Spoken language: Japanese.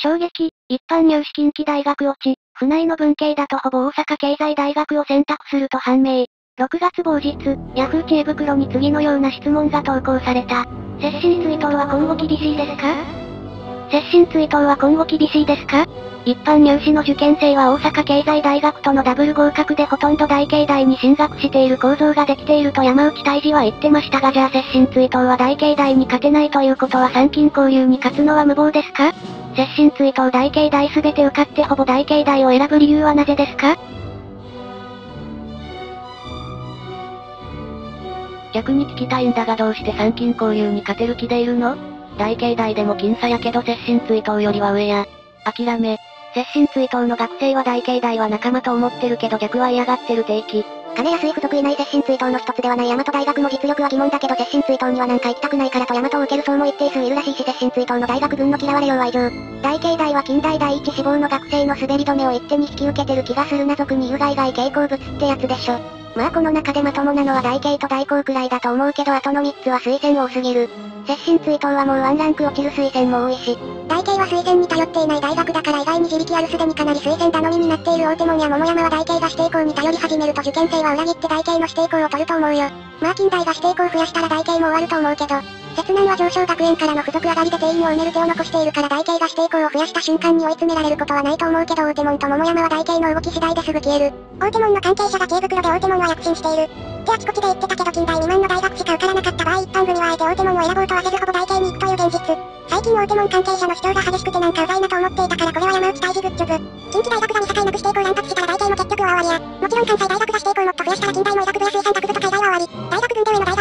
衝撃、一般入試近畿大学落ち、府内の文系だとほぼ大阪経済大学を選択すると判明。6月某日、ヤフー知恵袋に次のような質問が投稿された。接審追答は今後厳しいですか？接審追答は今後厳しいですか？一般入試の受験生は大阪経済大学とのダブル合格でほとんど大経大に進学している構造ができていると山内大臣は言ってましたが、じゃあ接審追答は大経大に勝てないということは参勤交流に勝つのは無謀ですか？接審追答大経大すべて受かってほぼ大経大を選ぶ理由はなぜですか？ 逆に聞きたいんだがどうして参勤交流に勝てる気でいるの？大経大でも僅差やけど接審追答よりは上や。諦め。 接審追答の学生は大経大は仲間と思ってるけど逆は嫌がってる定期。 金安い不得意ない接審追答の一つではない大和大学の実力は疑問だけど接審追答にはなんか行きたくないからと大和を受ける層も一定数いるらしいし接審追答の大学群の嫌われようは異常。大経大は近代第一志望の学生の滑り止めを一手に引き受けてる気がするな。俗に有害外傾向物ってやつでしょ。まあこの中でまともなのは大経と大工くらいだと思うけどあとの3つは推薦多すぎる。接審追答はもうワンランク落ちる推薦も多いし。大経は推薦に頼っていない大学だから意外に自力あるすでにかなり推薦頼みになっている大手門や桃山は大経が指定校に頼り始めると受験生は裏切って大経の指定校を取ると思うよ。まあ近代が指定校増やしたら大経も終わると思うけど。摂南は上昇学園からの付属上がりで定員を埋める手を残しているから大経が指定校を増やした瞬間に追い詰められることはないと思うけど大手門と桃山は大経の動き次第ですぐ消える。大手門の関係者が知恵袋で大手門は躍進している。ってあちこちで言ってたけど近代未満の大学しか受からなかった場合一般組はあえて大手門を選ぼうとはせずほぼ大経に行くという現実。最近大手門関係者の主張が激しくてなんかうざいなと思っていたからこれは山内大事グッジョブ。近畿大学が見境なく指定校乱発したら大経も結局は終わりや。もちろん関西大学が指定校もっと増やしたら近代も医学部や水産学部と海外は終わり。大学群で上の大